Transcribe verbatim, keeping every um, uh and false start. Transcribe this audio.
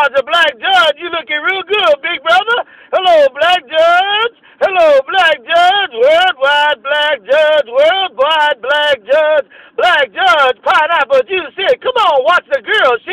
Mister Blackjudge, you looking real good, big brother. Hello, Blackjudge. Hello, Blackjudge. Worldwide Blackjudge. Worldwide Blackjudge. Blackjudge, pineapple juice here. Come on, watch the girls